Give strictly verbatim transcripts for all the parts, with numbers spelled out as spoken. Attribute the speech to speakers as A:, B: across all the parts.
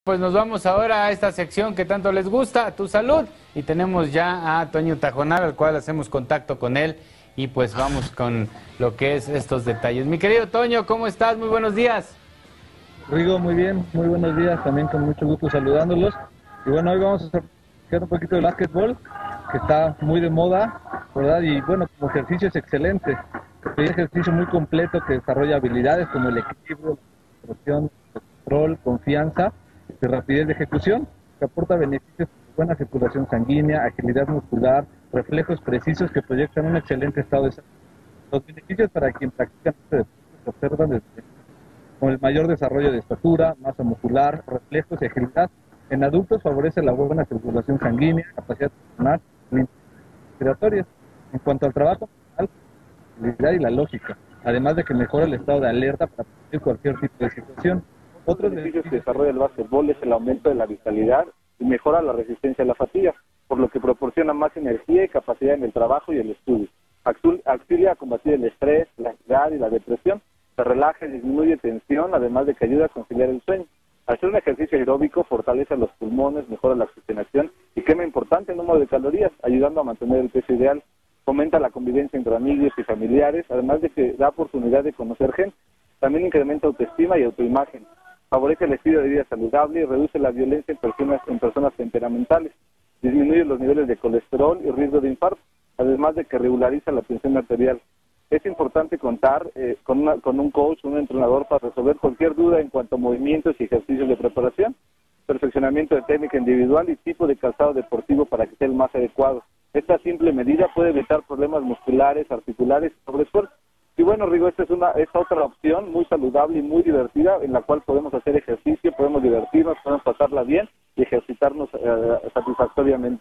A: Pues nos vamos ahora a esta sección que tanto les gusta, Tu Salud, y tenemos ya a Toño Tajonar, al cual hacemos contacto con él, y pues vamos con lo que es estos detalles. Mi querido Toño, ¿cómo estás? Muy buenos días.
B: Rigo, muy bien, muy buenos días, también con mucho gusto saludándolos. Y bueno, hoy vamos a hacer un poquito de básquetbol, que está muy de moda, ¿verdad? Y bueno, como ejercicio es excelente, es un ejercicio muy completo que desarrolla habilidades como el equilibrio, la concentración, el control, confianza y rapidez de ejecución, que aporta beneficios como buena circulación sanguínea, agilidad muscular, reflejos precisos que proyectan un excelente estado de salud. Los beneficios para quien practica este deporte se observan desde con el mayor desarrollo de estatura, masa muscular, reflejos y agilidad. En adultos favorece la buena circulación sanguínea, capacidad pulmonar y respiratoria. En cuanto al trabajo mental, la habilidad y la lógica, además de que mejora el estado de alerta para prevenir cualquier tipo de situación.
C: Otros beneficios que desarrolla el básquetbol es el aumento de la vitalidad y mejora la resistencia a la fatiga, por lo que proporciona más energía y capacidad en el trabajo y el estudio. Auxilia a combatir el estrés, la ansiedad y la depresión. Se relaja y disminuye tensión, además de que ayuda a conciliar el sueño. Al ser un ejercicio aeróbico, fortalece los pulmones, mejora la oxigenación y quema importante número de calorías, ayudando a mantener el peso ideal. Fomenta la convivencia entre amigos y familiares, además de que da oportunidad de conocer gente. También incrementa autoestima y autoimagen. Favorece el estilo de vida saludable y reduce la violencia en personas, en personas temperamentales. Disminuye los niveles de colesterol y riesgo de infarto, además de que regulariza la tensión arterial. Es importante contar eh, con, una, con un coach, un entrenador para resolver cualquier duda en cuanto a movimientos y ejercicios de preparación, perfeccionamiento de técnica individual y tipo de calzado deportivo para que sea el más adecuado. Esta simple medida puede evitar problemas musculares, articulares y sobreesfuerzo. Y bueno, Rigo, esta es, una, es otra opción muy saludable y muy divertida en la cual podemos hacer ejercicio, podemos divertirnos, podemos pasarla bien y ejercitarnos eh, satisfactoriamente.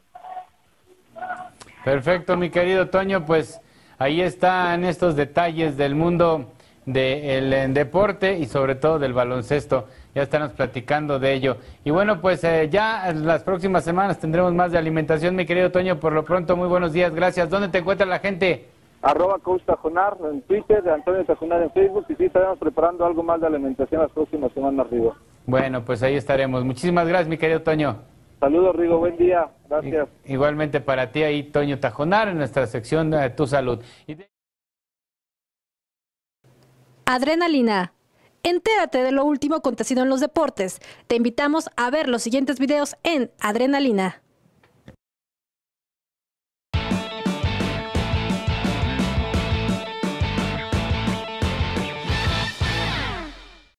A: Perfecto, mi querido Toño, pues ahí están estos detalles del mundo del deporte y sobre todo del baloncesto. Ya estaremos platicando de ello. Y bueno, pues eh, ya en las próximas semanas tendremos más de alimentación, mi querido Toño. Por lo pronto, muy buenos días, gracias. ¿Dónde te encuentra la gente?
C: Arroba Coach Tajonar en Twitter, de Antonio Tajonar en Facebook, y sí estaremos preparando algo más de alimentación las próximas semanas, Rigo.
A: Bueno, pues ahí estaremos. Muchísimas gracias, mi querido Toño.
C: Saludos, Rigo, buen día, gracias.
A: Igualmente para ti ahí, Toño Tajonar, en nuestra sección de Tu Salud.
D: Adrenalina. Entérate de lo último acontecido en los deportes. Te invitamos a ver los siguientes videos en Adrenalina.